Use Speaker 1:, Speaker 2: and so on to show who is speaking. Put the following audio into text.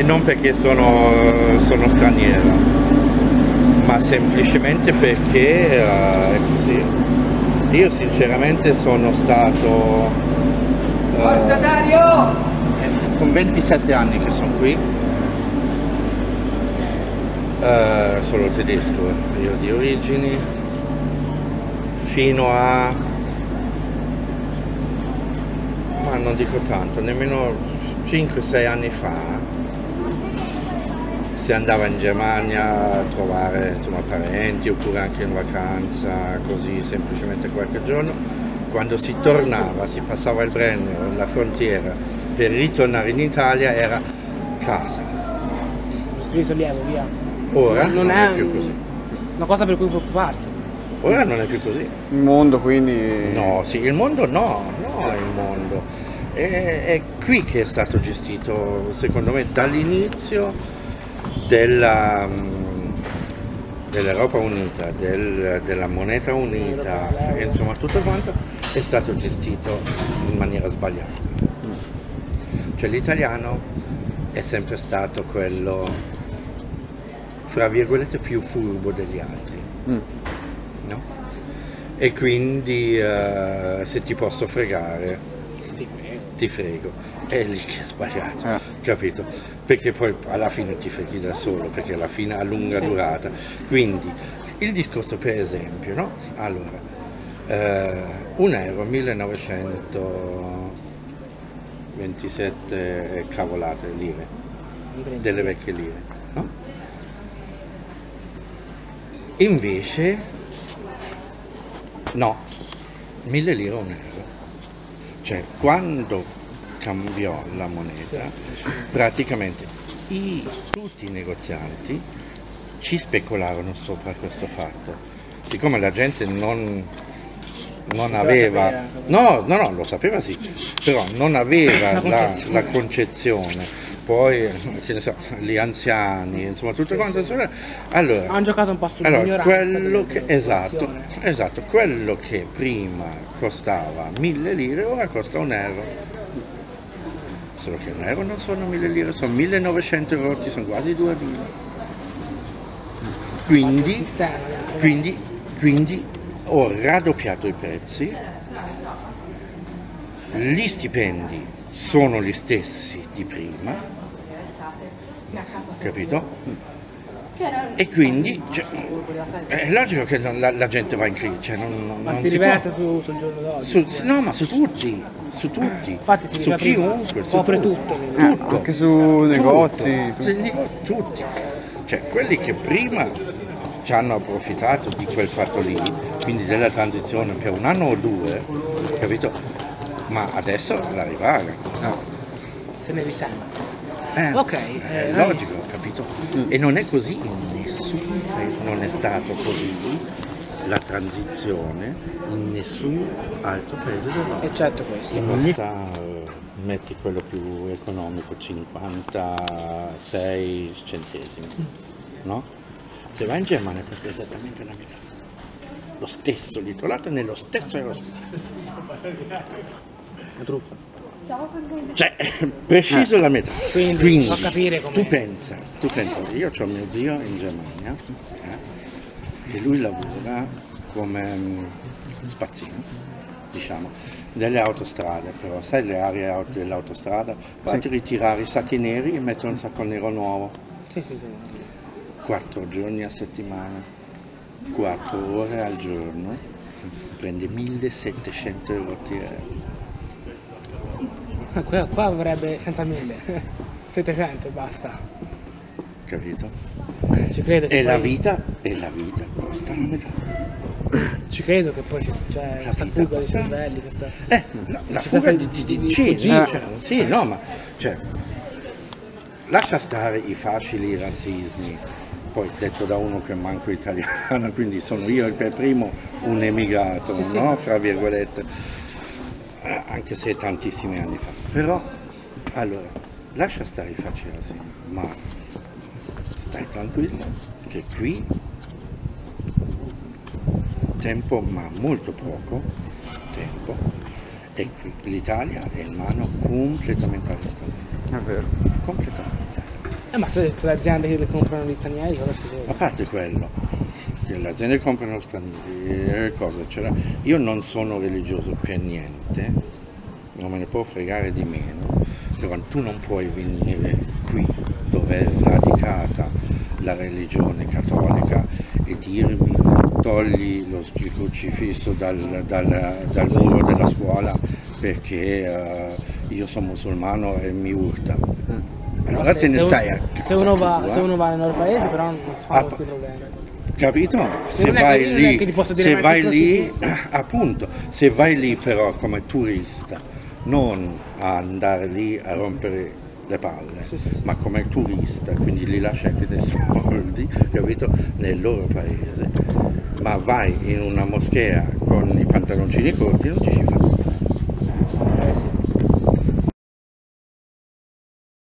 Speaker 1: non perché sono straniera, ma semplicemente perché è così. Io sinceramente sono stato...
Speaker 2: Forza Dario!
Speaker 1: Sono 27 anni che sono qui, sono tedesco, io di origini, fino a... ma non dico tanto, nemmeno 5-6 anni fa si andava in Germania a trovare insomma parenti oppure anche in vacanza, così semplicemente qualche giorno. Quando si tornava, si passava il Brennero, la frontiera, per ritornare in Italia era casa.
Speaker 3: Questo sollievo, via.
Speaker 1: Ora non è più così.
Speaker 3: Una cosa per cui preoccuparsi.
Speaker 1: Ora non è più così.
Speaker 4: Il mondo quindi...
Speaker 1: No, sì, il mondo no, il mondo. È qui che è stato gestito, secondo me, dall'inizio dell'Europa Unita, della moneta unita, insomma tutto quanto è stato gestito in maniera sbagliata. Cioè l'italiano è sempre stato quello, fra virgolette, più furbo degli altri, no? E quindi se ti posso fregare, ti frego. È lì che è sbagliato, capito? Perché poi alla fine ti freghi da solo, perché alla fine ha lunga durata. Quindi il discorso, per esempio, no? Allora, un euro 1927 cavolate lire, delle vecchie lire, no? Invece no, 1000 lire un euro. Cioè quando cambiò la moneta, praticamente tutti i negozianti ci specularono sopra questo fatto. Siccome la gente non aveva, no, lo sapeva sì, però non aveva la concezione, poi che ne so, gli anziani, insomma tutto quanto, allora
Speaker 3: hanno giocato un po' sull'ignoranza,
Speaker 1: quello che, esatto, quello che prima costava 1000 lire ora costa un euro. Solo che un euro non sono 1000 lire, sono 1900 rotti, sono quasi 2000. Quindi ho raddoppiato i prezzi, gli stipendi sono gli stessi di prima, capito? E quindi cioè, è logico che la gente va in crisi, cioè,
Speaker 3: ma si riversa sul giorno d'oggi?
Speaker 1: No, ma su tutti,
Speaker 3: infatti si
Speaker 1: su chiunque,
Speaker 3: copre tutto,
Speaker 4: anche su negozi,
Speaker 1: tutti, cioè quelli che prima ci hanno approfittato di quel fatto lì, quindi della transizione per un anno o due, capito? Ma adesso la ripagano.
Speaker 3: Se ne risente.
Speaker 1: Ok, è logico, capito? E non è così in nessun paese, non è stato così la transizione in nessun altro paese d'Europa.
Speaker 3: Eccetto questo.
Speaker 1: Metti quello più economico, 56 centesimi, no? Se vai in Germania costa esattamente la metà. Lo stesso, lì trovato nello stesso euro.
Speaker 3: La truffa.
Speaker 1: Cioè, preciso la metà.
Speaker 3: Quindi fa capire come...
Speaker 1: tu pensa, io ho mio zio in Germania, che lui lavora come spazzino, diciamo, delle autostrade, però sai le aree dell'autostrada, fatti ritirare i sacchi neri e mettono un sacco nero nuovo.
Speaker 3: Sì.
Speaker 1: 4 giorni a settimana, 4 ore al giorno, prende 1700 euro TR.
Speaker 3: Qua avrebbe senza 1000, 700 e basta.
Speaker 1: Capito?
Speaker 3: Ci credo che
Speaker 1: e,
Speaker 3: poi...
Speaker 1: la vita costa la metà.
Speaker 3: Ci credo che poi c'è questa fuga dei cervelli, questa...
Speaker 1: la fuga sì, no, ma cioè, lascia stare i facili razzismi, poi detto da uno che manco italiano, quindi sono io per primo un emigrato, no? Fra virgolette. Anche se tantissimi anni fa, però allora lascia stare i facili razzismi, ma stai tranquillo che qui tempo, ma molto poco tempo, e l'Italia è in mano completamente arrestata.
Speaker 4: È vero.
Speaker 1: Completamente.
Speaker 3: Ma se tutte le aziende che comprano gli stranieri, cosa si vede?
Speaker 1: A parte quello, che le aziende comprano stranieri, io non sono religioso per niente, non me ne può fregare di meno, però tu non puoi venire qui dove è radicata la religione cattolica e dirmi togli il crocifisso dal muro della scuola perché io sono musulmano e mi urta. Allora te ne stai a casa
Speaker 3: se uno va nei loro paesi però non si fanno questi problemi.
Speaker 1: Capito? Se
Speaker 3: non è
Speaker 1: vai
Speaker 3: che- non
Speaker 1: lì,
Speaker 3: è che ti posso dire
Speaker 1: se
Speaker 3: neanche
Speaker 1: vai
Speaker 3: il
Speaker 1: lì,
Speaker 3: crocifisso.
Speaker 1: appunto, se vai lì però come turista, non a andare lì a rompere le palle, ma come turista, quindi li lasci anche dei soldi, capito? Nel loro paese, ma vai in una moschea con i pantaloncini corti, non ci si fa